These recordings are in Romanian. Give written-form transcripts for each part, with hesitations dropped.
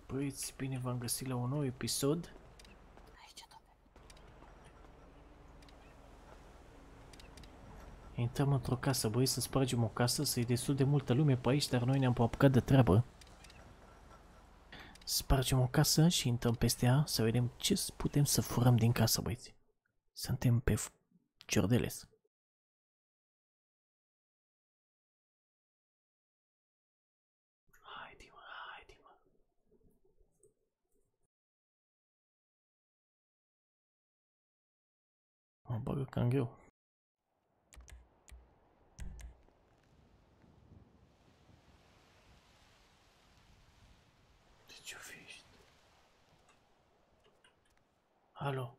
Băieți, bine v-am găsit la un nou episod. Aici, doamne. Intrăm într-o casă, băi, să spargem o casă, să-i destul de multă lume pe aici, dar noi ne-am apucat de treabă. Spargem o casă și intrăm peste ea să vedem ce putem să furăm din casă, băieți. Suntem pe ciordeles. Haide, mă, haide, mă. Mă bagă cam greu. De ce-o fi ăștia? Alo?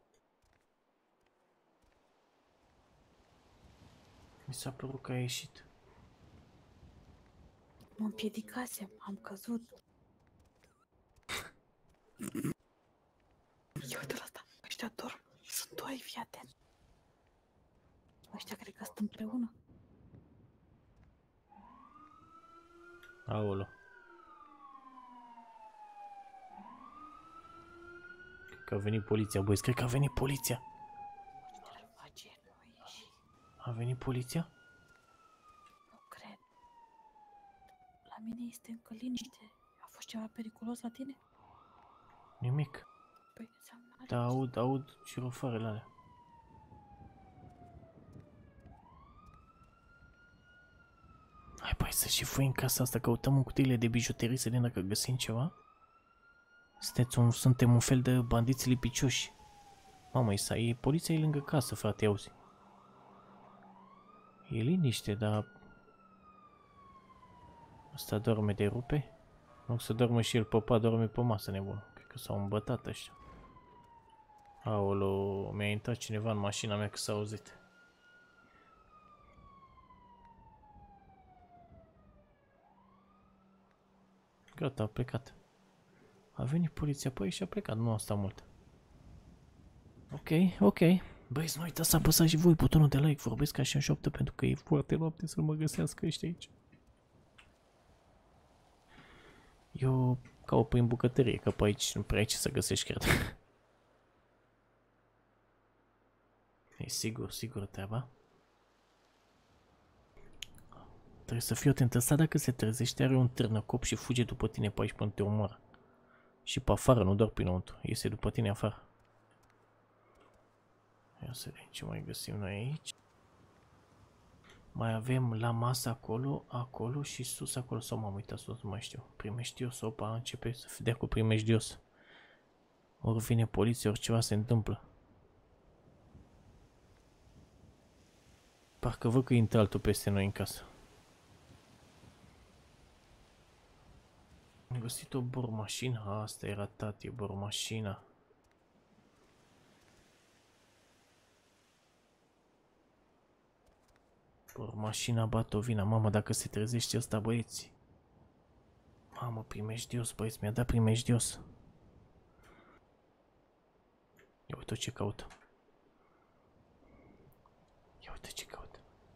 Mi s-a părut că a ieșit. Mă împiedicasem, am căzut. Ia uite la asta, ăștia dorm. Sunt doi, fii atent. Ăștia cred că sunt împreună. Aolo. Cred că a venit poliția, băieți, cred că a venit poliția. Ce face? Nu ieși. A venit poliția? Nu cred. La mine este încă liniște. A fost ceva periculos la tine? Nimic. Păi înseamnă... Da, aud șirofoarele alea. Hai, băi, să și fui în casa asta, căutăm în cutiile de bijuterii să vedem dacă găsim ceva. Suntem un fel de bandiți lipicioși. Mamă, poliția e lângă casă, frate, auzi. E liniște, dar... Ăsta dorme de rupe? Nu să dormă și el, popa dorme pe masă, nebun. Cred că s-au îmbătat ăștia. Aolo, mi-a intrat cineva în mașina mea că s-a auzit. Gata, a plecat. A venit poliția pe aici și a plecat, nu a stat mult. Ok. Băi, nu uitați să apăsați și voi butonul de like, vorbesc așa în șoaptă pentru că e foarte noapte să mă găsească ăștia aici. Eu caut prin bucătărie, că pe aici nu prea ai ce să găsești, cred. E sigur treaba. Trebuie să fiu atent, ăsta dacă se trezește are un târnăcop și fuge după tine pe aici până te omoară. Și pe afară, nu doar pinăuntru, iese după tine afară. Ia să vedem ce mai găsim noi aici. Mai avem la masă acolo și sus acolo, sau m-am uitat sus, nu mai știu. Primejdios, opa, începe să dea cu primejdios. Ori vine poliția, ori ceva se întâmplă. Parcă văd că intră altul peste noi în casă. Am găsit o bormașină, asta era tati, bormașina. Bormașina Batovina, mamă, dacă se trezește ăsta, băieți. Mamă, primejdios, băieți, mi-a dat primejdios. Ia uite ce caută. Ia uite ce caută.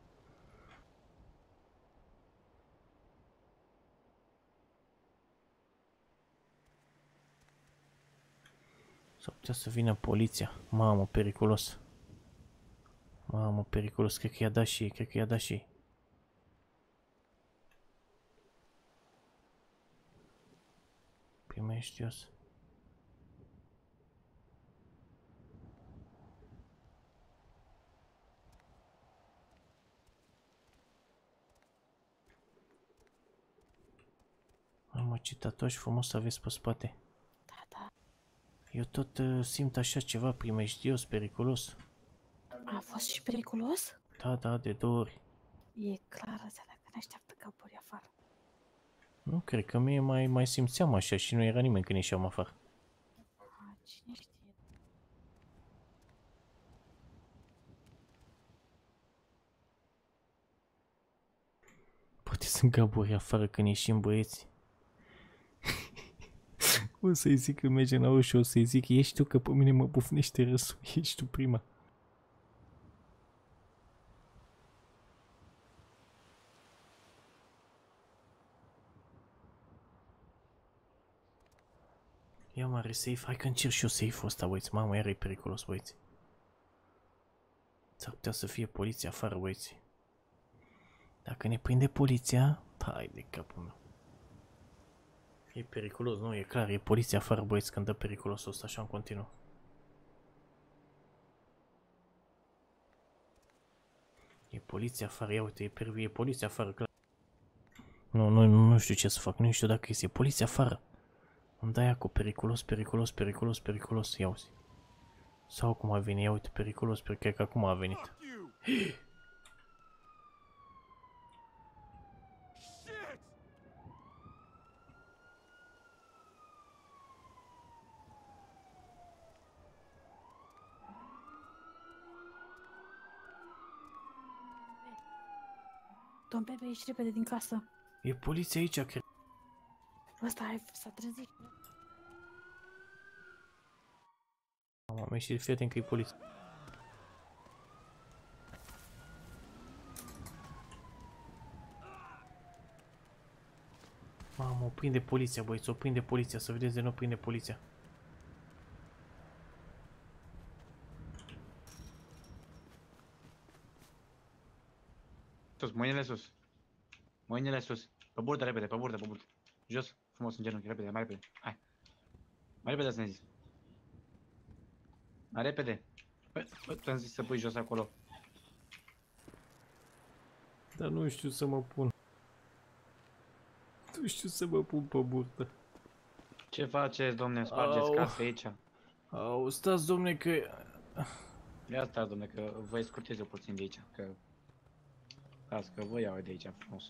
S-ar putea să vină poliția. Mamă, periculos. Mamă, periculos, cred că i-a dat și ei, Primejdios. Mamă, ce tatuaj frumos aveți pe spate. Da. Eu tot simt așa ceva primejdios, periculos. A fost și periculos? Da, de 2 ori. E clar, înseamnă că ne așteaptă capuri afară. Nu, cred că mie mai simțeam așa și nu era nimeni când ieșeam afară. Cine știe? Poate sunt gaburi afară când ieșim, băieți. O să-i zic că merge la ușă, o să-i zic, ești tu că pe mine mă bufnește râsul, ești tu prima. Ia mare safe, hai că încerc și eu safe-ul ăsta, băieți. Mamă, iar e periculos, băieți. S-ar putea să fie poliția afară, băieți. Dacă ne prinde poliția, hai de capul meu. E periculos, nu? E clar, e poliția afară, băieți, când dă periculosul ăsta, așa în continuu. E poliția afară, ia uite, e poliția afară, clar. Nu știu ce să fac, nu știu dacă e poliția afară. Îmi dai acolo, periculos, ia uzi. Sau cum a venit, ia uite, periculos, cred că acum a venit. Domn Pepe, ieși repede din casă. E poliția aici, cred. Ăsta s-a trezit. Am ieșit, fii atent că e poliția. Mamă, o prinde poliția, băieți, o prinde poliția, să vedeți de nu prinde poliția. Sus, mâinile sus. Mâinile sus. Pe burtă, repede, pe burtă. Jos, frumos în genunchi, repede, mai repede. Hai. Mai repede să-mi zis. Mai repede. Bă, ți-am zis să pui jos acolo. Dar nu știu să mă pun. Nu știu să mă pun pe burtă. Ce faceți, domne? Spargeți casa aici. Au, stați, domne, că... Ia stați, domne, că vă scurtez eu puțin de aici, că... Stați, că vă iau de aici, frumos.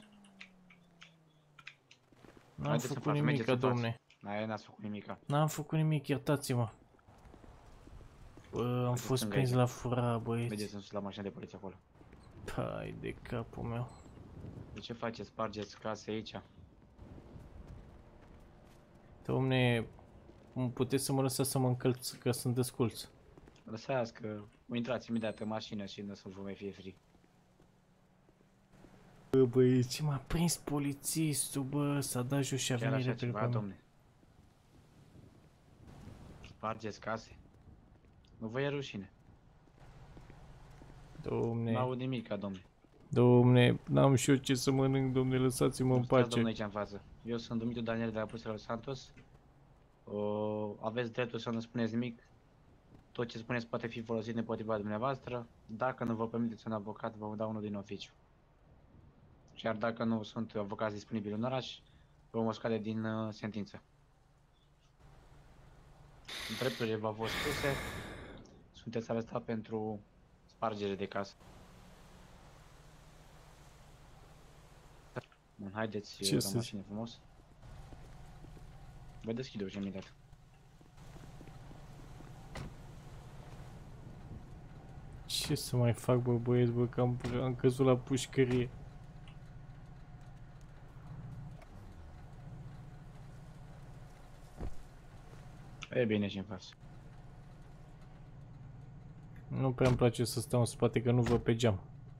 N-am făcut nimica, domne. N-ați făcut nimica. N-am făcut nimic, iertați-mă. Bă, am fost prins la fura, băieți. Mergeți în sus la mașina de poliție acolo. Hai de capul meu. De ce faceți? Spargeți case aici? Domne, puteți să mă lăsați să mă încălț, că sunt desculț. Lăsați că intrați imediat în mașină și nu să vă mai fie frig. Bă, băieți, ce m-a prins polițistul, bă, s-a dat jos și a Chiar venit așa repede ceva, pe mine. domne? Spargeți case? Nu vă e rușine. Domne, N-aud nimica, domne. domne, n-am și eu ce să mănânc, domne, lăsați-mă în Stați, pace. domne, aici în față. Eu sunt Dumitru Daniel de la Pusele Los Santos. Aveți dreptul să nu spuneți nimic. Tot ce spuneți poate fi folosit împotriva dumneavoastră. Dacă nu vă permiteți un avocat, vă dau unul din oficiu. Chiar dacă nu sunt avocați disponibili în oraș, vă vom scoate din sentință. Drepturile v-au fost spuse. Sunteți arestat pentru spargere de casă. Bun, haideți la mașină frumos. Vă deschid ușa imediat. Ce să mai fac, bă, băieți, bă, că am căzut la pușcărie. E bine și în față. Nu prea îmi place să stau în spate, că nu văd pe geam.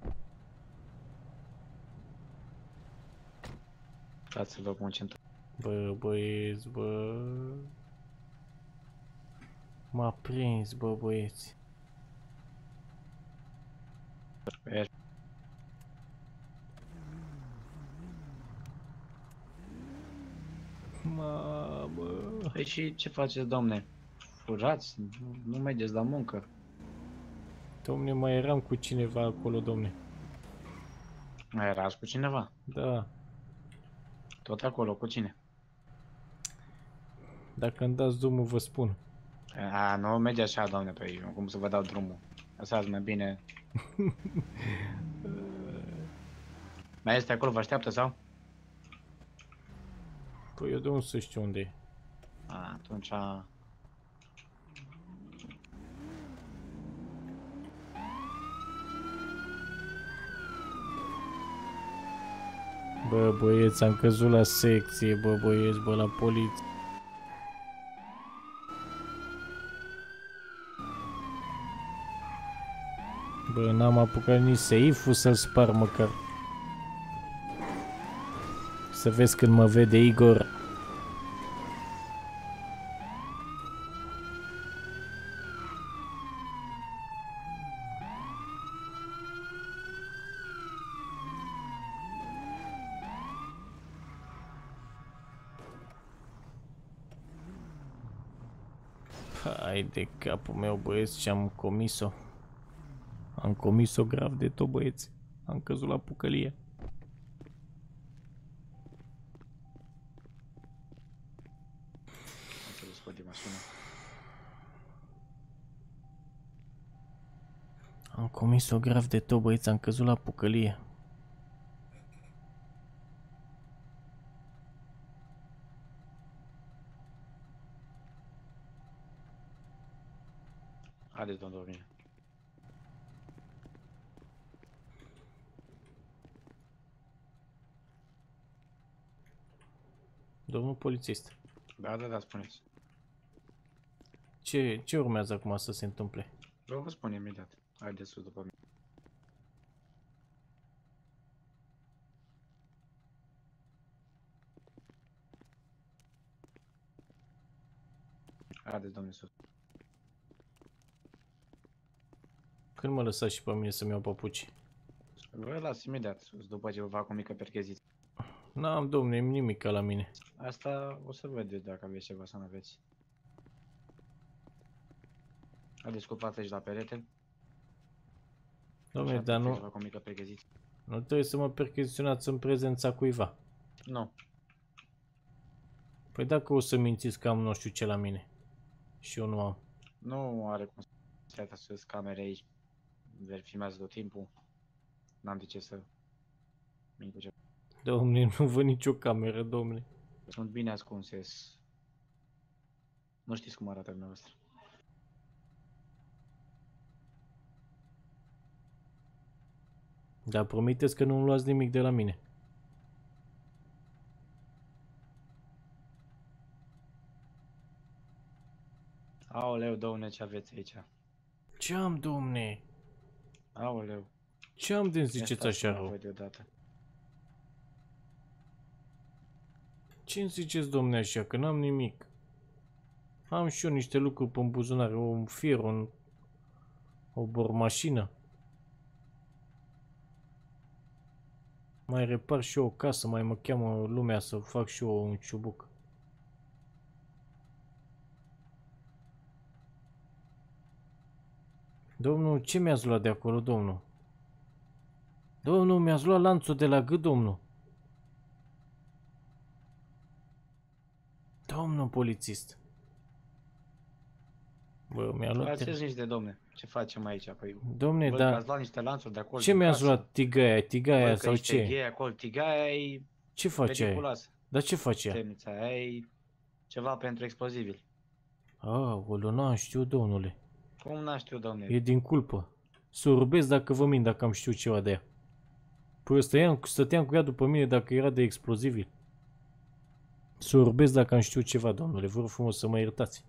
Stați să vă concentrați. Bă, băieți, bă... M-a prins, bă, băieți. Mamă... Păi și ce faceți, domne? Furați? Nu mergeți la muncă? Domne, mai eram cu cineva acolo, domne. Mai erați cu cineva? Da. Tot acolo, cu cine? Dacă îmi dați drumul, vă spun. A, nu merge așa, domne, păi cum să vă dau drumul? Lăsați mai bine. Mai este acolo, vă așteaptă sau? Păi eu de unde să știu unde e? A, atunci... Bă, băieți, am căzut la secție, bă, băieți, bă, la poliție. Bă, n-am apucat nici safe-ul să-l spar măcar. Să vezi când mă vede Igor. Hai de capul meu, băieți, ce am comis-o. Am comis-o grav de tot, băieți. Am căzut la pucălie. Am să scot din mașină. Am comis-o grav de tot, băieți, am căzut la pucălie. Haideți, domnul Domnule. Domnul polițist, Da, spuneți. ce urmează acum să se întâmple? Vă spun imediat. Haideți sus după mine. Haideți, domnule, sus. Când mă lăsați și pe mine să-mi iau papuci? Vă las imediat sus, după ce vă fac o mică percheziție. N-am, domne, nimic la mine. Asta o să vedeți dacă aveți ceva să nu aveți. Haideți cu fața aici la perete. Domne, Așa, dar să nu, fac o mică percheziție. nu trebuie să mă percheziționați în prezența cuiva. Nu. Păi dacă o să mințiți că am nu știu ce la mine și eu nu am. Nu are cum să iată sus camere aici. Filmează tot timpul. N-am de ce să mint cu ceva. Domne, nu văd nicio cameră, domne. Sunt bine ascunse. Nu știți cum arată dumneavoastră. Dar promiteți că nu-mi luați nimic de la mine. Aoleu, domne, ce aveți aici? Ce am, domne? Aoleu. Ce am de ziceți așa rău? Văd deodată. Ce-mi ziceți, domne, așa, că n-am nimic? Am și eu niște lucruri pe buzunar, un fier, o bormașină. Mai repar și eu o casă, mai mă cheamă lumea să fac și eu un ciubuc. Domnul, ce mi-ați luat de acolo, domnul? Domnul, mi-ați luat lanțul de la gât, domnul. Domnul polițist. Bă, mi-a luat... Faceți niște domne. Ce facem aici? Păi, Domne, văd că dar... ați luat niște lanțuri de acolo. Ce din mi-ați casă. luat tigaia Văd că sau niște ce? ghei acolo, tigaia e Ce face aia? periculoasă. Dar ce face ea? Temnița aia e ceva pentru explozibili. Aoleu, n-am știut, domnule. Cum n-a știu, domne? E din culpă. Să urbesc dacă vă mint dacă am știut ceva de ea. Păi stăteam cu ea după mine dacă era de explozibil. Să urbesc dacă am știut ceva, domnule. Vă rog frumos să mă iertați.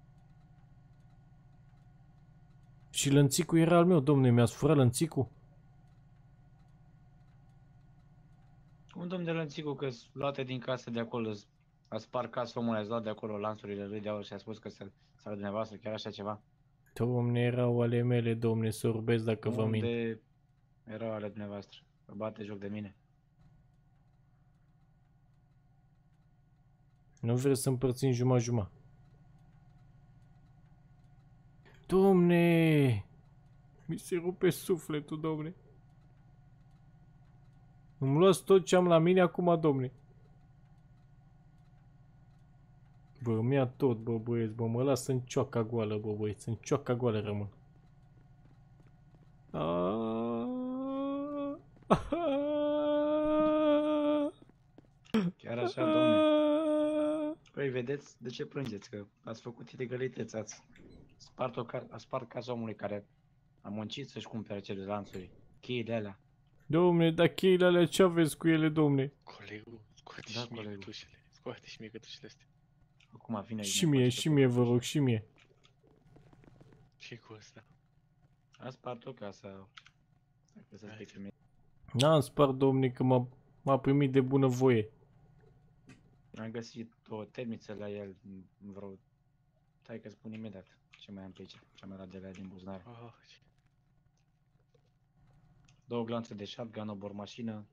Și lănțicul era al meu, domnule. Mi-ați furat lănțicul? Cum, domne, lănțicul, că s luate din casă de acolo, a spart casa omului, ați luat de acolo lanțurile lui de aur și a spus că s-a dumneavoastră, chiar așa ceva? Domne, erau ale mele, domne. Să urbesc dacă vă mint. Unde erau ale dumneavoastră? Vă bate joc de mine? Nu vreți să împărțim jumătate-jumătate. Domne! Mi se rupe sufletul, domne. Îmi luați tot ce am la mine acum, domne. Bă, mi-a tot, bă, băieți, bă, mă las în cioaca goală, bă, băieți, în cioaca goală rămân. Chiar așa, domne? Păi, vedeți de ce plângeți? Că ați făcut ilegalități, ați spart casa omului care a muncit să-și cumpere acele lanțuri, cheile alea. Domne, dar cheile alea ce aveți cu ele, domne? Colegul, scoate Da, și mie colegul. cătușele. Scoate și mie cătușele astea. Acum vine Și mie, vă rog, și mie. Și cu ăsta. A spart o casă. Dacă să spui femeie. N-am spart, domne, că m-a primit de bună voie. Am găsit o temniță la el, vreo... Stai că spun imediat ce mai am pe aici, ce am dat de la din buzunar. Oh, ce... 2 glanțe de shotgun, o bormașină.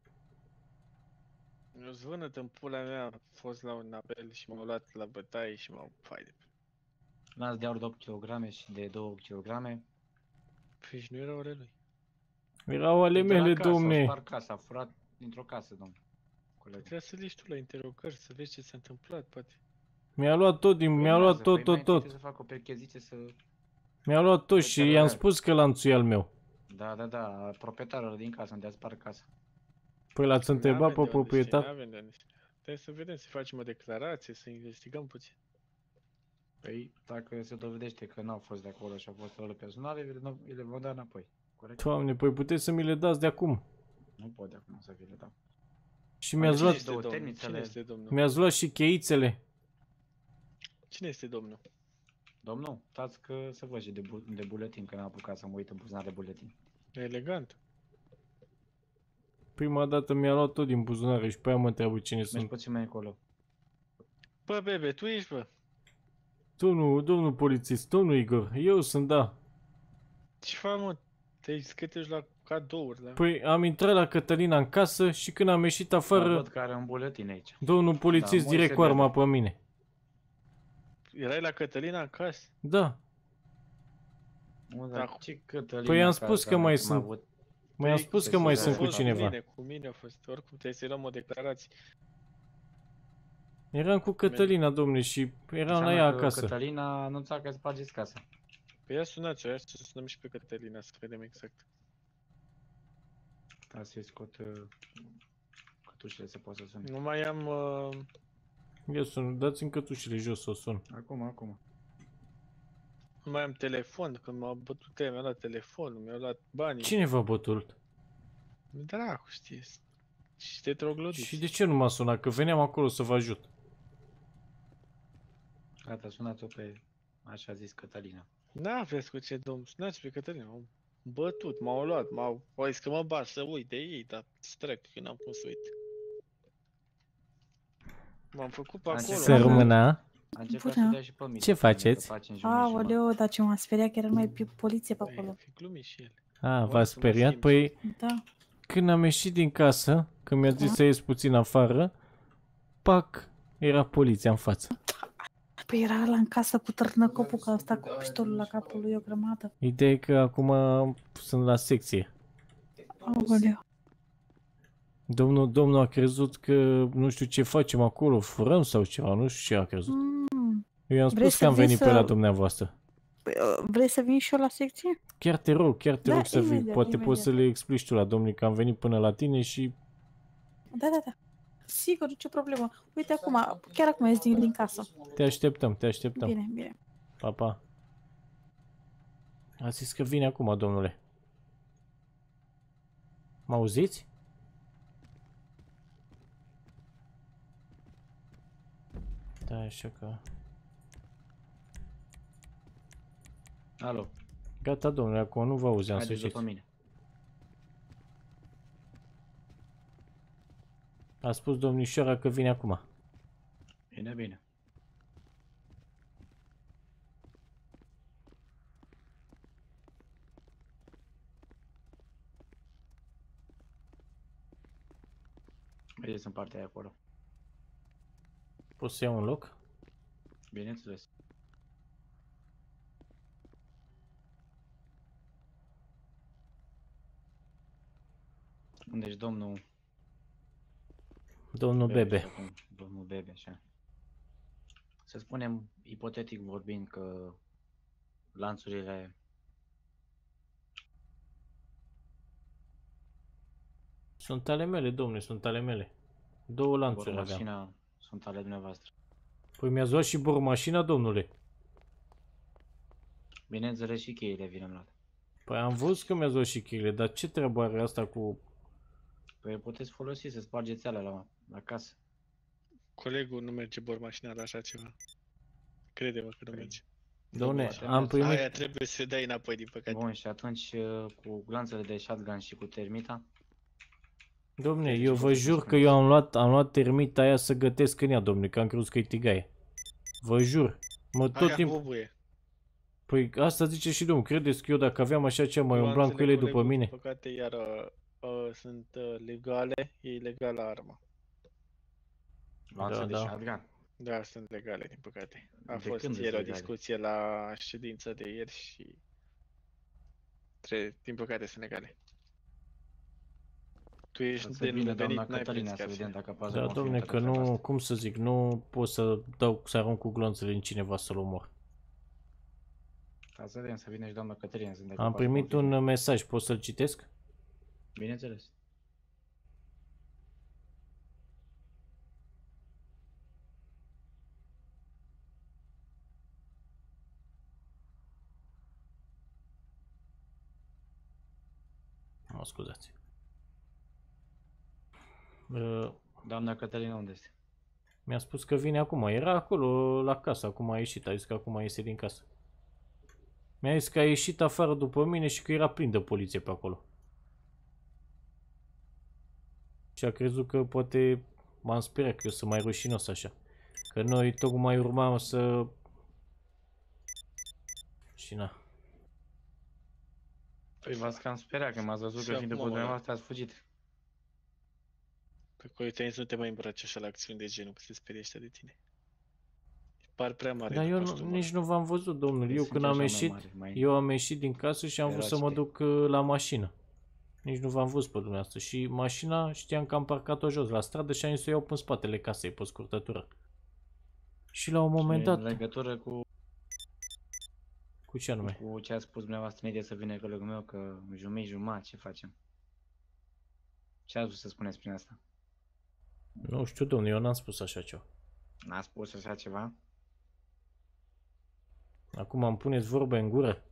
Eu zvânăt în pula mea, a fost la un apel și m-au luat la bătaie și m-au... Fai de... lanț de aur de 8 kg și de 2 kg. Păi și nu erau ale lui. Erau ale mele, Au domne. spart casa, a furat dintr-o casă, domn. Coleg. Trebuie să le ieși tu la interogări, să vezi ce s-a întâmplat, poate. Mi-a luat tot din... Mi-a luat tot. Trebuie să fac o percheziție să... Mi-a luat tot Păi, și i-am spus că lanțul e al meu. Da, proprietarul din casă, unde a spart casa. Păi l-ați întrebat pe N-avem de unde proprietar? știi, n-avem de unde știi. Trebuie să vedem, să facem o declarație, să investigăm puțin. Păi, dacă se dovedește că n-au fost de acolo și au fost role personale, le vom da înapoi. Corect? Doamne, păi puteți să mi le dați de acum. Nu pot de acum să vi le dau. Și mi-ați Cine luat, este două domnul? temnițele? Cine este domnul? mi-ați luat și cheițele. Cine este domnul? Domnul, stați că să văd și de buletin, că n-am apucat să mă uit în buzunar de buletin. Elegant. Prima dată mi-a luat tot din buzunare și pe aia mă întreabă cine Mergi sunt. puțin mai încolo. Bă, bebe, tu ești, bă? Domnul polițist, domnul Igor, eu sunt, da. Ce faci, mă? Te-ai scătești la cadouri, la... Păi am intrat la Cătălina în casă și când am ieșit Da, afară, văd că are un buletin aici. domnul polițist Da, direct cu Moise arma Bebe. pe mine. Erai la Cătălina acasă? Da, Dar ce Cătălina Păi am acasă, spus că mai am sunt. avut- mi-am Păi, spus că să mai se sunt vede. cu cineva. Cu mine a fost. Oricum trebuie să luăm o declarație. Eram cu Cătălina, domnule, și eram la Înseamnă ea că acasă. Cătălina a anunțat că spargeți casa. Păi ia sunați-o, ia să sunăm și pe Cătălina, să vedem exact. Da, să-i scot cătușele, se poate să sune. Nu mai am... Eu sun, dați-mi cătușile jos să o sun. Acum. Nu mai am telefon, că m-a bătut ea, mi-a luat telefonul, mi-a luat banii. Cine v-a bătut? Dracu, știi. Și te troglodiți. Și de ce nu m-a sunat? Că veneam acolo să vă ajut. Gata, sunați-o pe așa zis Cătălina. N-aveți cu ce, domn, sunați pe Cătălina. M-au bătut, m-au luat, au zis că mă bat să uit de ei, dar strec, că n-am cum să uit. M-am făcut pe Am acolo. încercat Să rămână. A încercat Bună. să dea și pe mine. Ce faceți? Aoleu, dar ce m-a speriat că era mai pe poliție pe Păi, acolo. fi glumit și el. A, Vreau v-a să mă speriat? simt. Păi, Da. când am ieșit din casă, când mi-a zis să ies puțin afară, pac, era poliția în față. Păi era ăla în casă cu târnăcopul, că a stat cu pistolul la capul lui o grămadă. Ideea e că acum sunt la secție. Aoleu. Domnul a crezut că nu știu ce facem acolo, furăm sau ceva, nu știu ce a crezut. Eu i-am Vrei spus să că am vii venit pe să- la dumneavoastră. Păi, vrei să vin și eu la secție? Chiar te rog Da, să vii. imediat, Poate poți imediat. să le explici tu la domnului că am venit până la tine și... Da. Sigur, nicio problemă. Uite acum, chiar acum ies din casă. Te așteptăm. Bine. Pa, pa. A zis că vine acum, domnule. Mă auziți? Da, așa că... Alo, Gata, domnule, acum nu vă auzeam, să haideți știți. după mine. A spus domnișoara că vine acum. Bine. Vedeți în partea aia acolo. Poți să iau un loc? Bineînțeles. Deci domnul Domnul Bebe. sau cum? Domnul Bebe, așa. Să spunem, ipotetic vorbind, că lanțurile Sunt ale mele, domnule, sunt ale mele. Două lanțuri aveam. mașina sunt ale dumneavoastră. Păi mi-ați luat și bormașina, domnule. Bineînțeles și cheile vin în luat. Păi am văzut că mi-ați luat și cheile, dar ce treabă are asta cu... Păi puteți folosi să spargeți alea la casă. Colegul nu merge bormașina la așa ceva. Crede-mă că nu Păi, merge. Dom'le, poate am merge. primit... Aia trebuie să dai înapoi, din păcate. Bun, și atunci cu glanțele de shotgun și cu termita, Dom'le, Ce eu vă puteți să jur că spuneți? eu am luat termita aia să gătesc în ea, domnule, că am crezut că e tigaie. Vă jur. Tot Aia timpul... bubuie. Păi asta zice și domnul, credeți că eu dacă aveam așa ceva mai umblam cu ele după Colegul, mine? Din păcate, iar sunt legale, e ilegală arma. luați de da. shotgun. Da, sunt legale, din păcate. A De fost când ieri o sunt legale? discuție la ședință de ieri și din păcate sunt legale. Tu ești Să de vină nume doamna venit, n-ai Cătălina prins să chiar vedem și. dacă poate Da, confirmă domne, toată că treaba nu, asta. cum să zic, nu pot să arunc cu glonțele în cineva să-l omor. Ca să vedem, să vină și doamna Cătălina să vedem dacă Am poate primit confirmă. un mesaj, pot să-l citesc? Bineînțeles. Mă scuzați. Doamna Cătălina unde este? Mi-a spus că vine acum. Era acolo la casă, acum a ieșit. A zis că acum iese din casă. Mi-a zis că a ieșit afară după mine și că era plin de poliție pe acolo. Și a crezut că poate m-am speriat că eu sunt mai rușinos așa. Că noi tocmai urmam să... Și na. Păi v-ați cam speriat că m-ați văzut Și că fiind după acum, dumneavoastră ați fugit. Pe Coiteni să nu te mai îmbraci așa la acțiuni de genul, că se sperie ăștia de tine. Par prea mare Dar după eu costumul nici nu v-am văzut, domnul. Păi Eu sunt când eu am așa mai ieșit, mare, mai- eu am ieșit din casă și am vrut să mă Erați duc la mașină. Nici nu v-am văzut pe dumneavoastră. Și mașina știam că am parcat-o jos la stradă și am zis să o iau pe spatele casei, pe scurtătură. Și la un moment În dat... legătură cu Cu ce anume? cu ce a spus dumneavoastră înainte să vină colegul meu, că jumătate, ce facem? Ce ați vrut să spuneți prin asta? Nu știu, domnule, eu n-am spus așa ceva. N-a spus așa ceva? Acum îmi puneți vorbe în gură?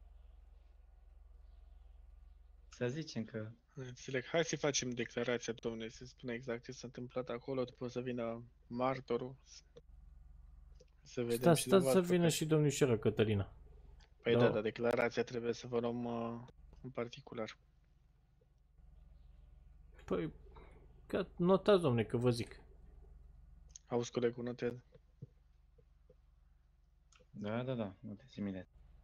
Să zicem că Înțeleg. Hai să facem declarația, domnule, să spună exact ce s-a întâmplat acolo, după să vină martorul. Să vedem și Stați să dumneavoastră vină că- și domnișoara Cătălina. Păi Da. da, dar declarația trebuie să vă luăm în particular. Păi, notați, domne, că vă zic. Auzi, colegul, notez. da, nu te simile.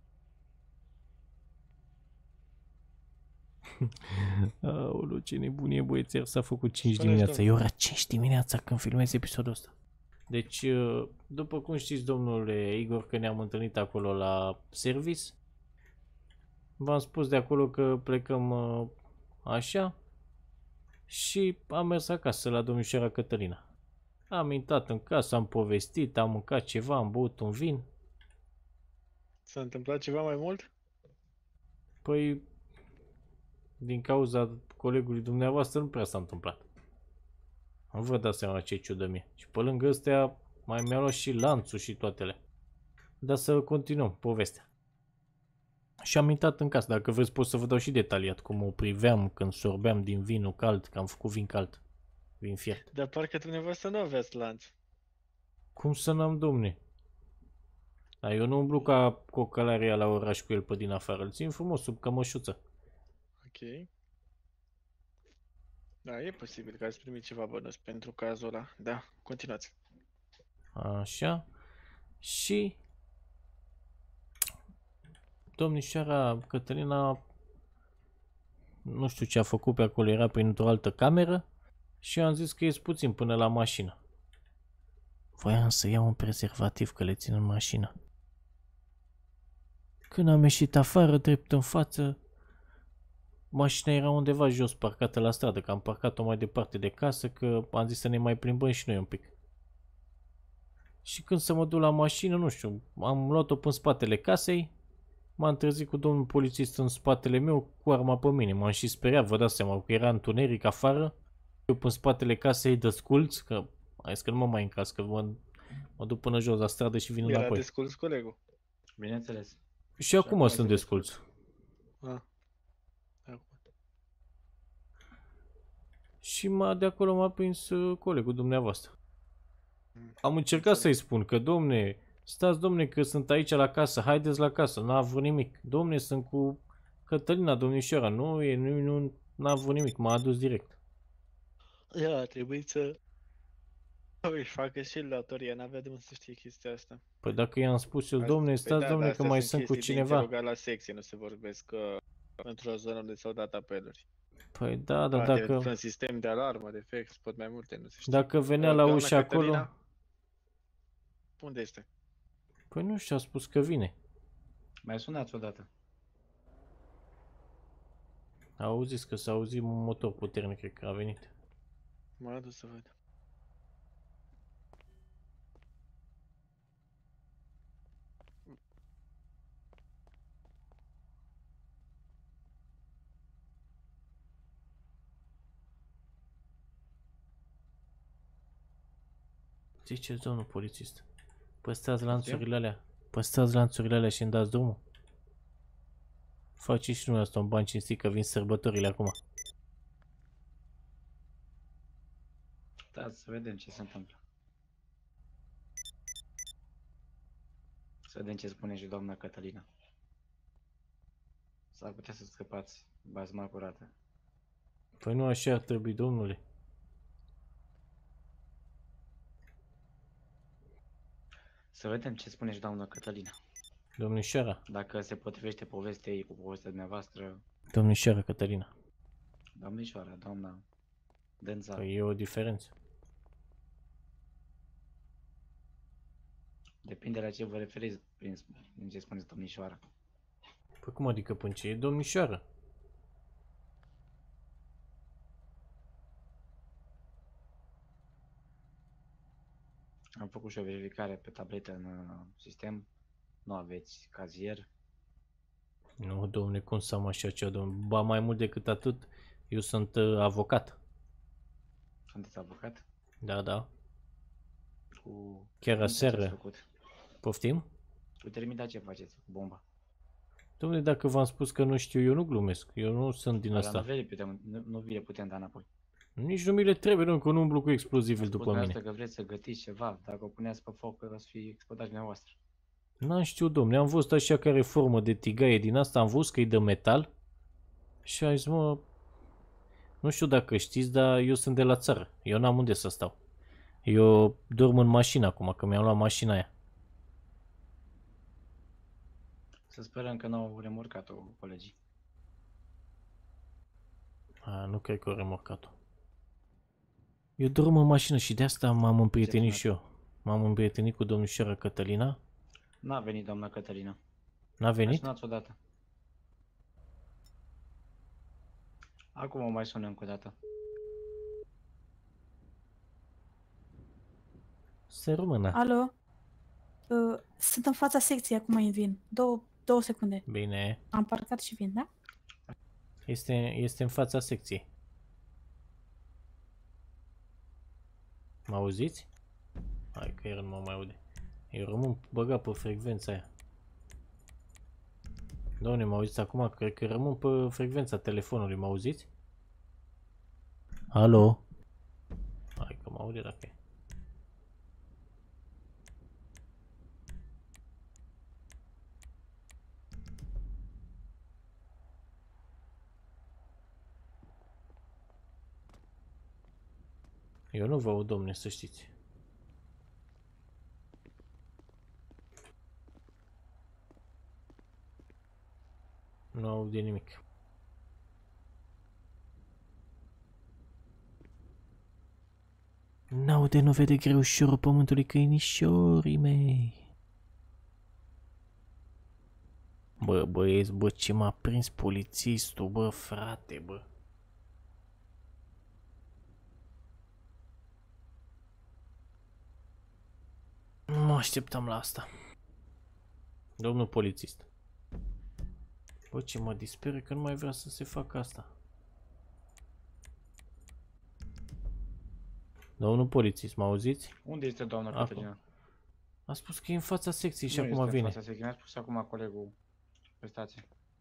Aoleu, ce nebunie, băieți, s-a făcut 5 Spune-ți, dimineața. domnule. E ora 5 dimineața când filmez episodul ăsta. Deci, după cum știți, domnule Igor, că ne-am întâlnit acolo la service, v-am spus de acolo că plecăm așa și am mers acasă la domnișoara Cătălina. Am intrat în casă, am povestit, am mâncat ceva, am băut un vin. S-a întâmplat ceva mai mult? Păi, din cauza colegului dumneavoastră nu prea s-a întâmplat. Nu vă dați seama ce ciudă mie. Și pe lângă astea mai mi-a luat și lanțul și toatele. Dar să continuăm povestea. Și am intrat în casă. Dacă vreți pot să vă dau și detaliat cum o priveam când sorbeam din vinul cald, că am făcut vin cald. Vin fiert. Dar parcă dumneavoastră nu aveați lanț. Cum să n-am, domne? Dar eu nu umblu ca cocălaria la oraș cu el pe din afară. Îl țin frumos sub cămășuță. Ok. Da, e posibil că ați primit ceva bănuți pentru cazul ăla. Da, continuați. Așa. Și domnișoara Cătălina, nu știu ce a făcut pe acolo, era printr-o altă cameră și eu am zis că ies puțin până la mașină. Voiam să iau un prezervativ că le țin în mașină. Când am ieșit afară, drept în față, mașina era undeva jos, parcată la stradă, că am parcat-o mai departe de casă, că am zis să ne mai plimbăm și noi un pic. Și când să mă duc la mașină, nu știu, am luat-o până în spatele casei, m-am trezit cu domnul polițist în spatele meu cu arma pe mine. M-am și speriat, vă dați seama, că era întuneric afară. Eu până în spatele casei desculț, că ai zis că nu mă mai încas, că mă duc până jos la stradă și vin Era înapoi. desculț colegul. Bineînțeles. Și acum acum sunt este desculț. Ah. Acum. Și de acolo m-a prins colegul dumneavoastră. Am încercat Înțeleg. să-i spun că, domne, stați, domne, că sunt aici la casă, haideți la casă, n-a avut nimic. Domne, sunt cu Cătălina, domnișoara, n-a avut nimic, m-a adus direct. Ia, a trebuit să își facă și lătoria, n-avea de unde să știe chestia asta. Păi dacă i-am spus eu, Păi domne, da, stați, domne, că astea mai sunt cu chestii de cineva. interogat la secție, nu se vorbesc într-o zonă unde s-au dat apeluri. Păi da, dar Poate dacă, un sistem de alarmă, defect, pot mai multe, nu se știe. dacă venea la Doamna ușă acolo, Cătălina? Unde este? Păi nu știu, a spus că vine. Mai sunați odată. Auziți că s-a auzit un motor puternic, cred că a venit. M-a dus să văd. Ziceți, domnul polițist, păstrați Poftim? lanțurile alea. Păstrați lanțurile alea și îmi dați drumul. Faceți și dumneavoastră un ban cinstit că vin sărbătorile acum. Da, să vedem ce se întâmplă. Să vedem ce spune și doamna Cătălina. S-ar putea să scăpați bazma curată. Păi nu așa ar trebui, domnule. Să vedem ce spune și doamna Cătălina. Domnișoara. Dacă se potrivește povestea ei cu povestea dumneavoastră, Domnișoara Cătălina. domnișoara, doamna Dânța. Păi e o diferență. Depinde la ce vă referiți prin ce spuneți domnișoara. Păi cum adică până ce e domnișoară? Am făcut și o verificare pe tabletă în sistem. Nu aveți cazier. Nu, domne, cum să am așa ceva, domne? Ba mai mult decât atât, eu sunt avocat. Sunteți avocat? Da, da. Cu... Chiar cum ce ați aseară. făcut? Poftim? Cu terminat ce faceți cu bomba? Domne, dacă v-am spus că nu știu, eu nu glumesc. Eu nu sunt din Dar asta. nu vi le putem da înapoi. Nici nu mi le trebuie, domne, că nu umblu cu explozivil după mine. Că vreți să gătiți ceva, dacă o puneați pe foc, o să fie explodați dumneavoastră. N-am știut, domne, am văzut așa care formă de tigaie din asta, am văzut că e de metal. Și am zis, mă, nu știu dacă știți, dar eu sunt de la țară. Eu n-am unde să stau. Eu dorm în mașină acum, că mi-am luat mașina aia. Să sperăm că nu au remorcat-o colegii. Nu cred că o remorcat-o. Eu dorm în mașină și de asta m-am împrietenit și eu. M-am împrietenit cu domnișoara Cătălina. N-a venit doamna Cătălina. N-a Mai venit? sunați odată. Acum o mai sunăm încă o dată. Se română. Alo? Sunt în fața secției, acum îmi vin. Două secunde. Bine. Am parcat și vin, da? Este în fața secției. Mă auziți? Hai că el nu mă mai aude. Eu rămân băgat pe frecvența aia. Doamne, mă auziți acum? Cred că rămân pe frecvența telefonului, mă auziți? Alo? Hai că mă aude dacă e. Eu nu vă aud, domne, să știți. Nu aud de nimic. N-aude, nu vede greușorul pământului câinișorii mei. Bă, băieți, bă, ce m-a prins polițistul, bă, frate, bă. Nu mă așteptam la asta. Domnul polițist. Bă, ce mă disperă că nu mai vrea să se facă asta. Domnul polițist, mă auziți? Unde este doamna Acum. Cătălina? A spus că e în fața secției și Nu acum este vine. în fața secției. Mi-a spus acum colegul pe stație.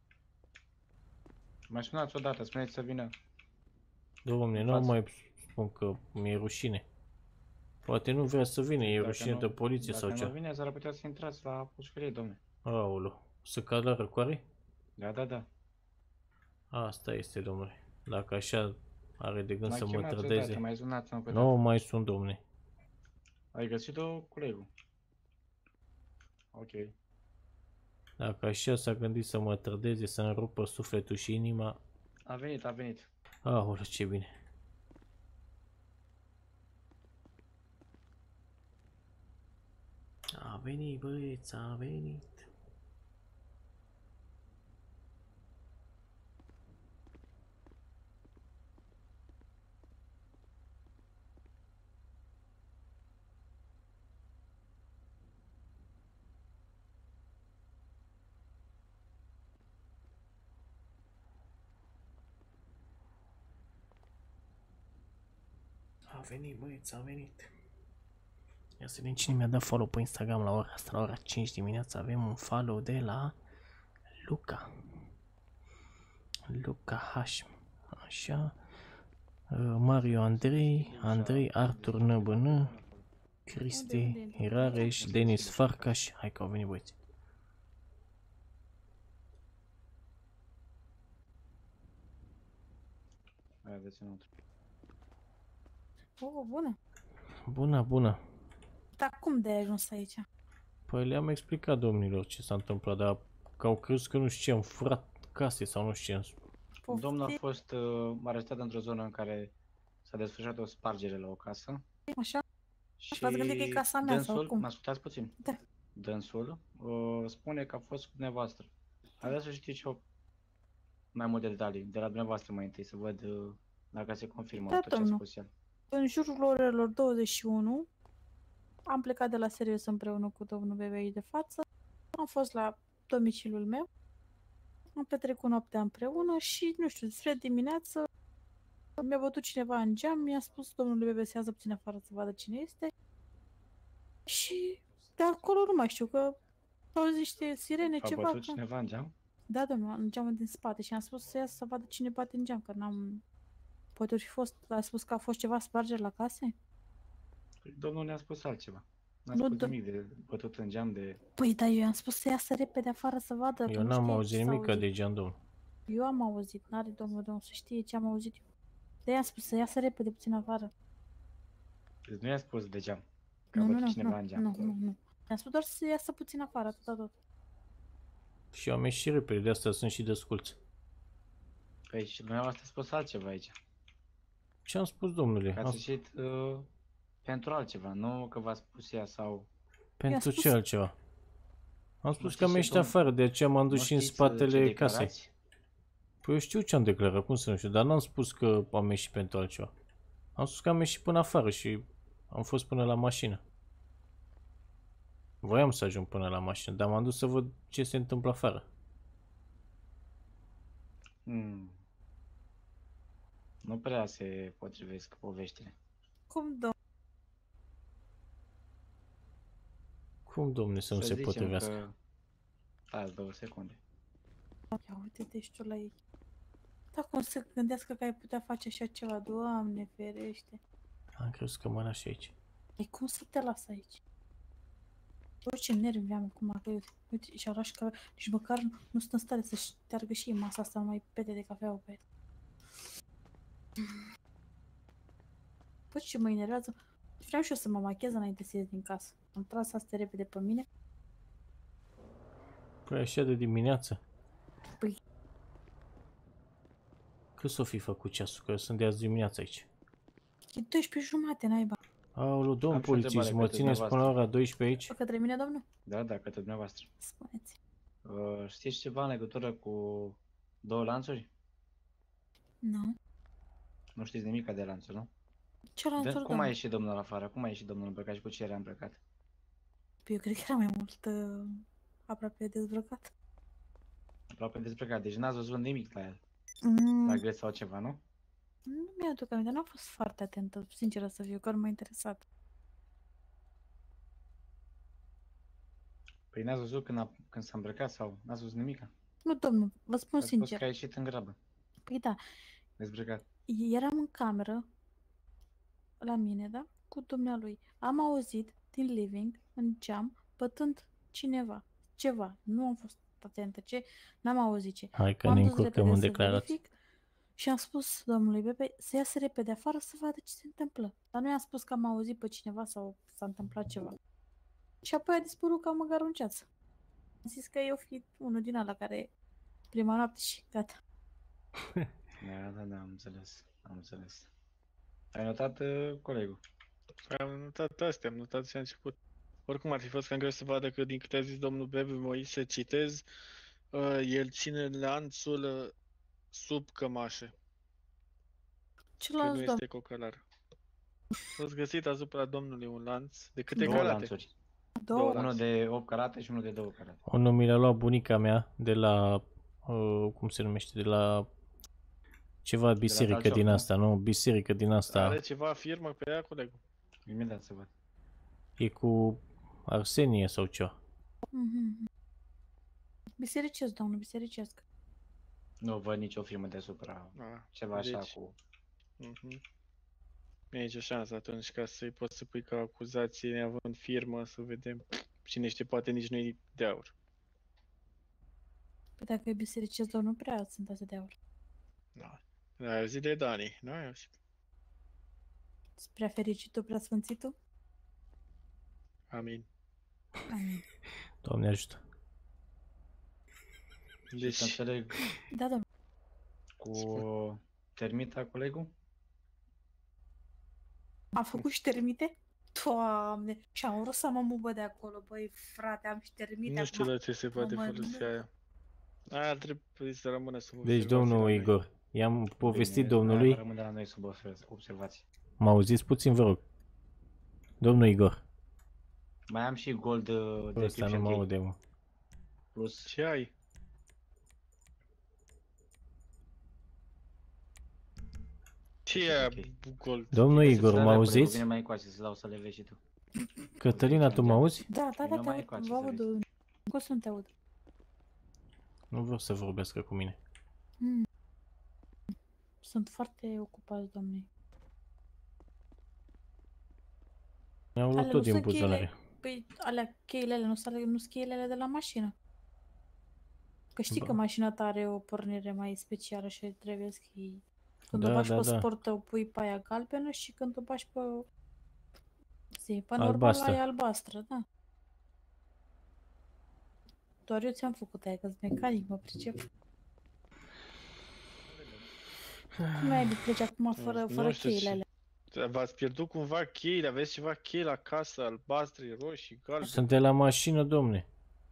Mai sunați odată, spuneți să vină. Domne, nu față. mai spun că mi-e rușine. Poate nu vrea să vină, e Dacă rușine nu- de poliție sau Dacă nu ce. vine, s-ar putea să intrați la pușcărie, domne. Aoleu, să cadă la răcoare? Da, da, da. Asta este, domnule. Dacă așa are de gând Mai să mă chemați trădeze. odată, mai sunați încă o Nu dată. mai sunt, domne. Ai găsit-o, colegul? Ok. Dacă așa s-a gândit să mă trădeze, să-mi rupă sufletul și inima. A venit, a venit. Aoleu, ce bine. venit, băieți, a venit. A venit, băieți, a venit. Ia să vedem cine mi-a dat follow pe Instagram la ora asta, la ora 5 dimineața. Avem un follow de la Luca. Luca H. Așa. Mario Andrei, Artur NBN, Cristi Irareș, Denis Farcaș. Hai că au venit băieți. Mai aveți înăuntru. Oh, bună. Bună, bună. Dar cum de ai ajuns aici? Păi le-am explicat domnilor ce s-a întâmplat, dar că au crezut că nu știu ce, am furat case sau nu știu ce. Domnul a fost arestat într-o zonă în care s-a desfășurat o spargere la o casă. Așa? Și V-ați gândit că e casa mea sau dânsul, cum? mă ascultați puțin? Da. Dânsul spune că a fost cu dumneavoastră. Aș vrea să știți mai multe detalii de la dumneavoastră mai întâi, să văd dacă se confirmă Da, tot ce a domnul. spus el. În jurul orelor 21 am plecat de la Serios împreună cu domnul Bebe aici de față. Am fost la domiciliul meu. Am petrecut noaptea împreună și, nu știu, spre dimineață mi-a bătut cineva în geam, mi-a spus domnului Bebe să iasă puțin afară să vadă cine este. Și de acolo nu mai știu, că au zis niște sirene, A ceva. bătut Că... cineva în geam? Da, domnul, în geamul din spate și am spus să iasă să vadă cine bate în geam, că n-am... Poate fi fost, a spus că a fost ceva spargeri la case? Domnul ne-a spus altceva. N-a Nu, spus nimic de bătut în geam de... Păi, da, eu am spus să iasă repede afară să vadă. că Eu nu n-am știe auzit ce s-a nimic auzit. de geam, domnul. Eu am auzit, n-are domnul să știe ce am auzit eu. De-aia am spus să iasă repede puțin afară. Deci nu i-a spus de geam. Că a Nu, nu, bătut nu, cineva nu, în geam. nu. I-am spus doar să iasă puțin afară, atâta tot. Și eu am ieșit repede, de asta sunt și desculți. Păi și dumneavoastră a spus altceva aici. Ce am spus, domnule? Că ați ieșit pentru altceva, nu că v-a spus ea sau... Pentru spus- ce altceva? Am spus știți că am ce, ieșit domnule? afară, de aceea m-am dus Nu și în știți spatele ce casei. declarați? Păi eu știu ce am declarat, cum să nu știu, dar n-am spus că am ieșit pentru altceva. Am spus că am ieșit până afară și am fost până la mașină. Voiam să ajung până la mașină, dar m-am dus să văd ce se întâmplă afară. Nu prea se potrivesc poveștile. Cum, domnul? Cum, domne, să nu se zicem potrivească? că... Stați 2 secunde. Ia uite-te și tu la ei. Dar cum să gândească că ai putea face așa ceva? Doamne ferește. Am crezut că mă lași aici. Ei, cum să te las aici? Uite ce nervi am acum, că uite, și arași că nici măcar nu sunt în stare să șteargă și ei masa asta mai pete de cafea pe. Păi ce mă enervează? Vreau și eu să mă machez înainte să ies din casă. Am tras astea repede pe mine. Păi așa de dimineață. Păi- Cât s-o fi făcut ceasul? Că eu sunt de azi dimineața aici. E 12:30, naiba. Aoleu, domn Am și o întrebare polițist, mă către țineți până la ora 12 aici? Către mine, domnul? Da, da, către dumneavoastră. Spuneți. Știți ceva în legătură cu 2 lanțuri? Nu. Nu știți nimic de lanțuri, nu? Ce lanțuri, Cum a domnul? ieșit domnul afară? Cum a ieșit domnul îmbrăcat și cu ce era îmbrăcat? Păi eu cred că era mai mult aproape dezbrăcat. Aproape dezbrăcat, deci n-ați văzut nimic la el. Mm, La greț sau ceva, nu? nu mi-aduc aminte, n-am fost foarte atentă, sinceră să fiu, că nu m-a interesat. Păi n-ați văzut când s-a îmbrăcat sau n-ați văzut nimic? Nu, domnul, vă spun Ați spus sincer. că a ieșit în grabă, Păi da, dezbrăcat. eram în cameră, la mine, da? Cu dumnealui. Am auzit din living, în geam, bătând ceva. Nu am fost atentă ce, n-am auzit ce. Hai că M-am ne dus încurcăm repede în să declarații. verific și am spus domnului Bebe să iasă repede afară să vadă ce se întâmplă. Dar nu i-am spus că am auzit pe cineva sau s-a întâmplat ceva. Și apoi a dispărut ca măgar un ceață. Am zis că eu fi unul din ala care prima noapte și gata. Da, am înțeles. Ai notat colegul? Am notat astea, am notat și a început. Oricum ar fi fost cam greu să vadă că din câte a zis domnul Bebe Moise, citez, el ține lanțul sub cămașă, Ce că nu las, domn? este cocalar. A fost găsit asupra domnului un lanț de câte Două carate? lanțuri. Două. Două. Unul de 8 carate și unul de 2 carate. Unul mi l-a luat bunica mea de la, cum se numește, de la ceva biserică Talcioc, din nu? asta, nu? Biserică din asta. Are ceva firmă pe ea, colegul? Imediat să văd. E cu arsenie sau ceva. Mhm. Bisericesc, domnul, bisericesc. Nu văd nicio firmă deasupra. Ah, Ceva așa deci, cu... mhm. Nu e nicio șansă atunci ca să-i poți să pui ca acuzație neavând firmă, să vedem. Cine știe, poate nici nu-i de aur. Păi dacă e bisericesc, domnul, nu prea sunt astea de aur. Da. Ai auzit de Dani, nu ai auzit? Sunt prea fericitul, prea sfânțitul? Amin. Amin. Doamne ajută. Și să Deci, înțeleg Da, domnul. cu termita, colegul? Am făcut și termite? Doamne, și am vrut să mă mubă de acolo, băi, frate, am și termite. nu știu acum. la ce se poate mă folosi aia. Aia ar trebui să rămână sub Deci, observație domnul la noi. Igor, i-am povestit Bine, domnului. aia rămâne la noi sub observație. Mă auziți puțin, vă rog. Domnul Igor. Mai am și gold de Ăsta nu mă clip aude, mă. plus. Ce ai? Ce e aia, Ok. gold? Domnul Să-ți Igor, le mă avea, colegul, auziți? Vine mai încoace să-ți dau să le vezi și tu. Cătălina, tu mă auzi? Da, da, Vino da, mai te încoace aud, să vă aud, vezi. cum să nu te aud? Nu vreau să vorbească cu mine. Sunt foarte ocupați, domnule. Mi-au luat Ale tot nu din sunt buzunare. Păi, alea, cheile alea, nu sunt cheile alea de la mașină. Că știi Ba. că mașina ta are o pornire mai specială și trebuie să când Da, o bași da, pe da. sport, o pui pe aia galbenă și când o bași pe... pe Albastră. normal, e albastră, da. Doar eu ți-am făcut aia, că-s mecanic, mă pricep. Cum ai de pleci acum fără știu cheile ce- alea? V-ați pierdut cumva cheile? Aveți ceva chei la casă, albastre, roșii, galbene? Sunt de la mașină, domne.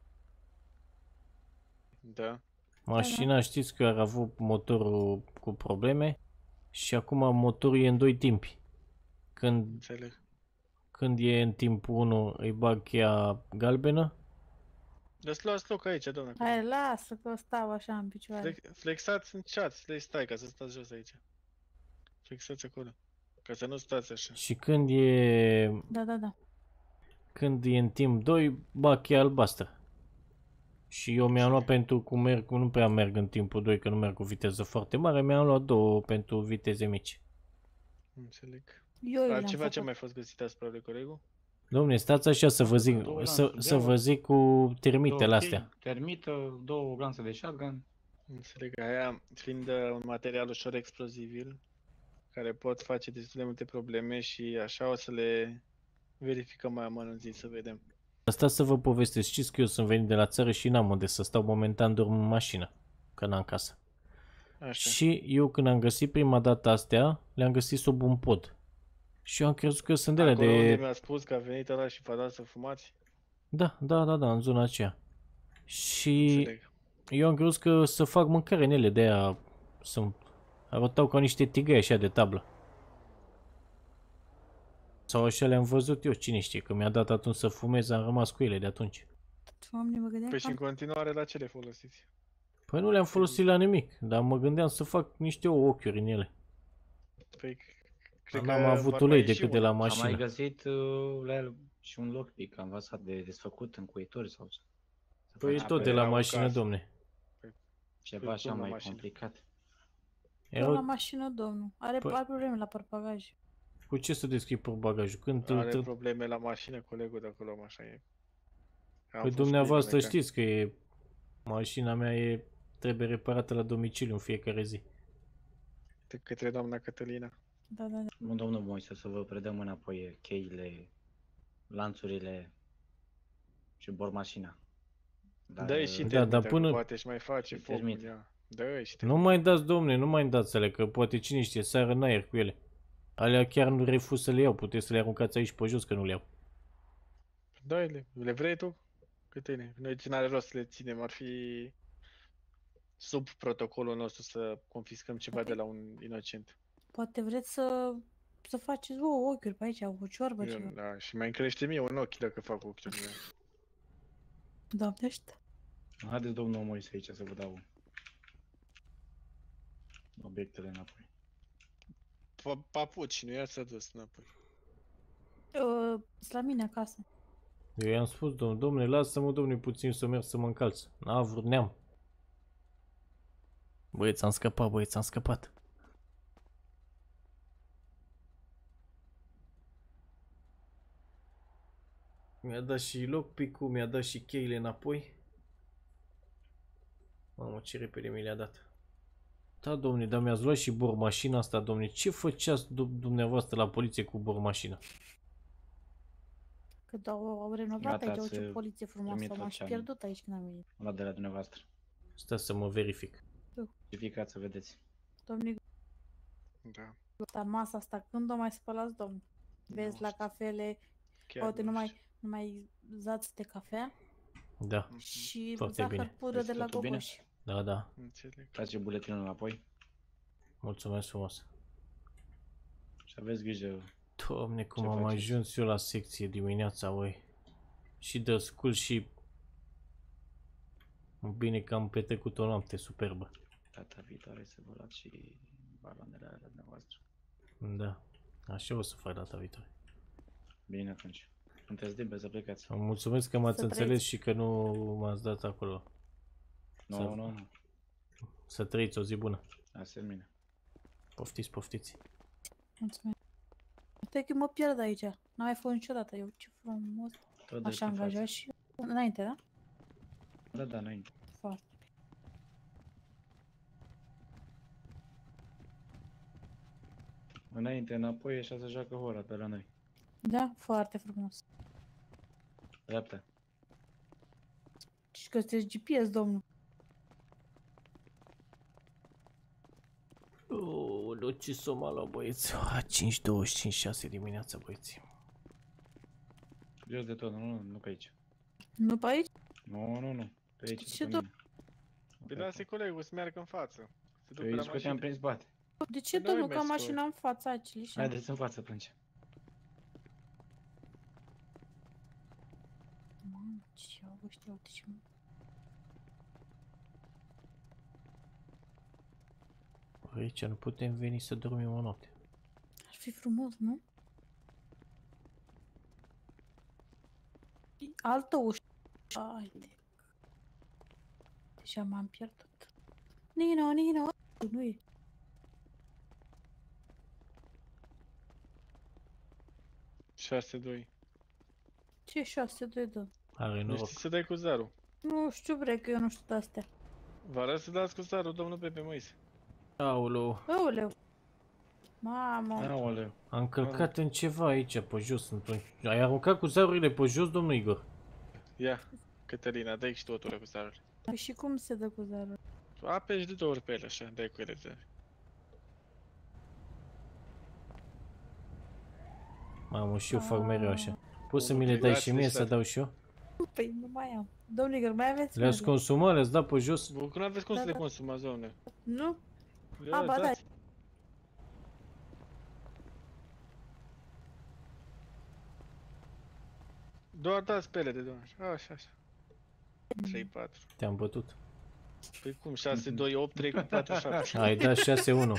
Da. Mașina, știți că ar avut motorul cu probleme și acum motorul e în doi timpi. Înțeleg. Când e în timpul 1 îi bag cheia galbenă, Luați loc aici, doamne. Hai, lasă că stau așa în picioare. Flexați în chat, stai ca să stați jos aici. Flexați acolo. Ca să nu stați așa. și când e Da. în timp 2 bag cheia albastră. Și eu mi-am luat pentru cum nu prea merg în timpul 2, că nu merg cu viteză foarte mare, mi-am luat două pentru viteze mici. Înțeleg. Eu le-am Altceva ce făcut. mai fost găsit asupra lui colegul? Domne, stați așa să vă zic, Două să lanțuri de vă zic cu termitele Două astea. chei, termită, două glanțe de shotgun. Înțeleg. Aia fiind un material ușor explozibil, care pot face destul de multe probleme și așa o să le verificăm mai amănunțit să vedem. Asta să vă povestesc, știți că eu sunt venit de la țară și n-am unde să stau, momentan dorm în mașină, că n-am casă. Așa. Și eu când am găsit prima dată astea, le-am găsit sub un pod. Și eu am crezut că sunt de alea Acolo unde de... mi-a spus că a venit ăla și v-a dat să fumați? Da, în zona aceea. Și Înțeleg. eu am crezut că să fac mâncare în ele, de aia sunt... Arătau ca niște tigăi așa de tablă. Sau așa le-am văzut eu, cine știe, că mi-a dat atunci să fumez, am rămas cu ele de atunci. Doamne, mă gândeam Păi că și în continuare la ce le folosiți? Păi nu le-am folosit la nimic, dar mă gândeam să fac niște ochiuri în ele. Păi, Dar cred n-am că avut v-ar ulei mai ieși decât de la una. Am mai mașină. găsit la el și un lockpick, am învățat de desfăcut în cuieturi sau să Păi faci tot de era la o mașină, casă. domne. ceva Păi așa cum la mai mașină? complicat. Doar la Erau... mașină, domnul. Are Păi- probleme la portbagaj. Cu ce să deschid portbagajul? Când Are probleme la mașină, colegul de acolo, așa e. Am Păi fost dumneavoastră cu ei, știți că e... Mașina mea trebuie reparată la domiciliu în fiecare zi. de către doamna Cătălina. Da. Nu, domnul Moise, să vă predăm înapoi cheile, lanțurile și bormașina. Dar, Dă-i și Da, termita, dar până- că poate și mai face Și foc în termite. ea. Dă-i și Nu mai dați, domne, nu mai dați alea, că poate cine știe, sară în aer cu ele. Alea chiar nu refuz să le iau, puteți să le aruncați aici pe jos că nu le iau. 2 lei. Le vrei tu? Câte lei? Noi ce n-are rost să le ținem, ar fi sub protocolul nostru să confiscăm ceva de la un inocent. Poate vreți să faceți ochiuri pe aici, o ciorbă, ceva. Da, și mai crește mie un ochi dacă fac ochiurile. Doamnește. Haideți, domnul Moise, aici să vă dau obiectele înapoi. Papuci, nu i-a s-a dus înapoi. Sunt la mine acasă. Eu i-am spus, domnule, lasă-mă, domnule, puțin să merg să mă încalț. N-a vrut neam. Băieți, am scăpat, băieți, am scăpat. Mi-a dat și lockpick-ul, mi-a dat și cheile înapoi. Mamă, ce repede mi le-a dat. Da, domnule, dar mi-ați luat și bormașina asta, domnule. Ce făceați dumneavoastră la poliție cu bormașina? Că au renovat Gata, aici, au ați ce poliție frumoasă. primit M-am tot și ce am. pierdut aici când am venit. Ăla de la dumneavoastră. Stai să mă verific. Verificați să vedeți. Domnule, Da. dar masa asta, când o mai spălați, domnul? Vezi la cafele, Chiar poate nu numai zați de cafea Da, și Foarte zahăr bine. pudră Vezi de la totul bine? Gogoși. da. înțeleg. Dați buletinul înapoi Mulțumesc frumos. și aveți grijă. Doamne, cum Ce am faceți? ajuns eu la secție dimineața, voi. Și de scul și... Bine că am petrecut o noapte superbă. Data viitoare să vă luați și baloanele alea dumneavoastră. Da, așa o să fac data viitoare. Bine atunci. Sunteți liberi să plecați. Vă mulțumesc că m-ați Să înțeles trăiți. și că nu m-ați dat acolo. Nu. Să trăiți o zi bună. Asta e mine. Poftiți, poftiți. Mulțumesc. Uite că mă pierd aici. N-am mai fost niciodată. Eu ce frumos. Tot Așa drept în angajat față. și înainte, da? Da, înainte. Foarte. Înainte, înapoi, așa se joacă hora pe la noi. Da, foarte frumos. Dreapta. Și că sunteți GPS, domnul. Ooo, ce s-o m-a luat, băieți. 5:25, dimineața, băieți. Jos de tot, nu pe aici. Nu pe aici? Nu. Pe aici, Ce după mine. Păi lasă colegul să meargă în față. Se Pe ducă la aici că te-am mașină. prins bate. De ce, Noi domnul, că am mers mașina în fața aici? Haideți în față atunci. Mamă, ce au ăștia, uite ce... Aici nu putem veni să dormim o noapte. Ar fi frumos, nu? Altă ușă. Haide. Deja m-am pierdut. Nino, nu e. Șase, doi. Ce 6-2, dă? Are Nu noroc. știi să dai cu zarul. Nu știu, bre, că eu nu știu de astea. Vă arăt să dați cu zarul, domnul Pepe Moise. Aoleu, Aoleu. Mamă. Aoleu. am călcat în ceva aici, pe jos. Ai aruncat cu zarurile pe jos, domnul Igor? Ia, Cătălina, dai și tu o tură cu zarul. Păi și cum se dă cu zarul? Apeși de 2 ori pe ele, așa, dai cu ele tare. Mamă, și eu fac mereu așa. Poți să mi le dai Obligați și mie de să stat. dau și eu? Păi nu mai am. Domnul Igor, mai aveți Le-ați mele? consumat, le-ați dat pe jos? Bă, că nu aveți cum Da, să le da. consumați, doamne. Nu? Ia, A, ba da. dați. Doar dați pe ele de doamne. Așa. 3, 4. Te-am bătut. Păi cum, 6, 2, 8, 3 cu 4, 7. Ai dat 6-1.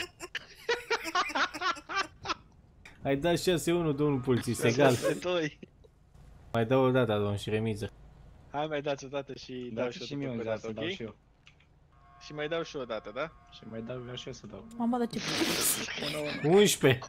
Ai dat 6-1, domnul polițist, egal. 2. Mai dau o dată, domn, și remiză. Hai, mai dați o dată și dau Dați și și o mie un dată, zar să ok? dau și eu. Și mai dau și o dată, da? Și mai dau eu și eu să dau. Mamă, de ce? 11.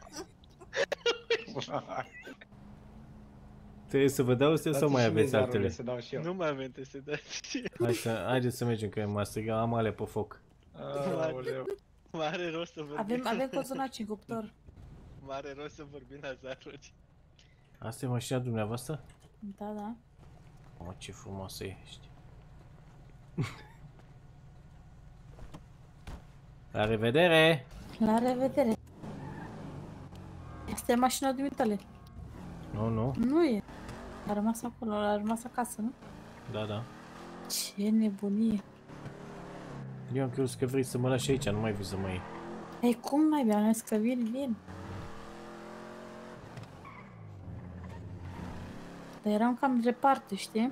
Trebuie să vă dau astea sau mai aveți altele? Să dau și eu. Nu mai avem, trebuie să dați. Haideți să mergem, că m-a strigat, am ale pe foc. Aoleu. Mare rost să vorbim. Avem cozonaci în cuptor. Mare rost să vorbim la zaruri. Asta e mașina dumneavoastră? Da, da. Mă, ce frumoasă ești. La revedere! La revedere. Asta e mașina dumitale. Nu. Nu e. A rămas acolo, a rămas acasă, nu? Da, da. Ce nebunie. Eu am crezut că vrei să mă lași aici, nu mai vrei să mă iei. Ei, cum mai bine, că vin. Dar eram cam departe, știi?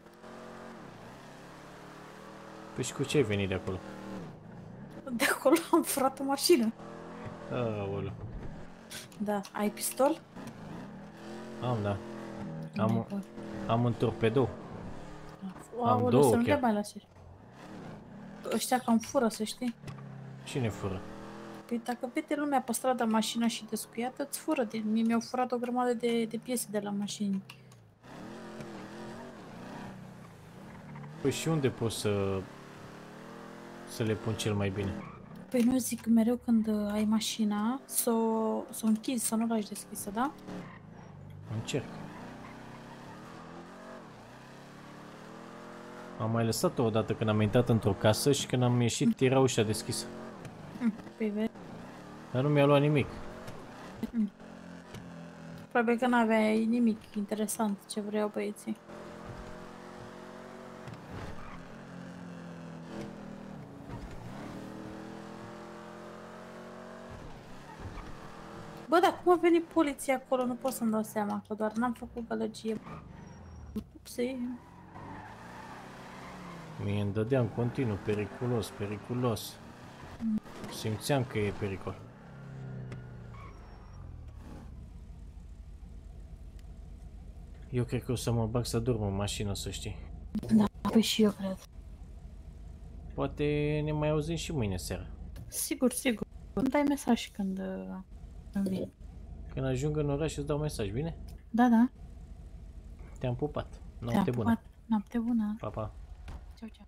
Păi și cu ce ai venit de acolo? De acolo am furat o mașină. Aoleu. Da, ai pistol? Am, da. Am un torpedou. Aoleu, două să nu te chiar. mai lasi. Ăștia cam fură, să știi. Cine fură? Păi dacă vede lumea pe stradă mașina și descuiată, îți fură. Mie mi-au furat o grămadă de piese de la mașini. Păi și unde pot să le pun cel mai bine? Păi nu zic mereu când ai mașina să o închizi, să nu o lași deschisă, da? Încerc. Am mai lăsat-o odată când am intrat într-o casă și când am ieșit era ușa deschisă. Păi vezi. Dar nu mi-a luat nimic. Probabil că n-aveai nimic interesant ce vreau băieții. Bă, dar cum a venit poliția acolo? Nu pot să-mi dau seama, că doar n-am făcut gălăgie. Upsi. Mie îmi dădea în continuu, periculos, periculos. Simțeam că e pericol. Eu cred că o să mă bag să dorm în mașină, să știi. Da, păi și eu cred. Poate ne mai auzim și mâine seara. Sigur, sigur. Îmi dai mesaj când vin. Când ajung în oraș îți dau mesaj, bine? Da, da. Te-am pupat. Te-am Noapte bună. pupat. Noapte bună. Pa, pa. Ceau, ceau.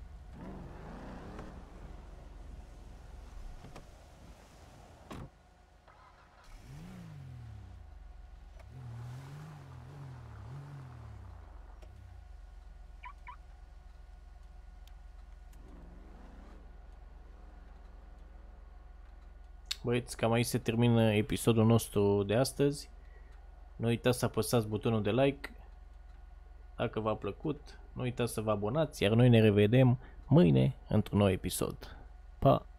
Băieți, cam aici se termină episodul nostru de astăzi. Nu uitați să apăsați butonul de like dacă v-a plăcut. Nu uitați să vă abonați, iar noi ne revedem mâine într-un nou episod. Pa!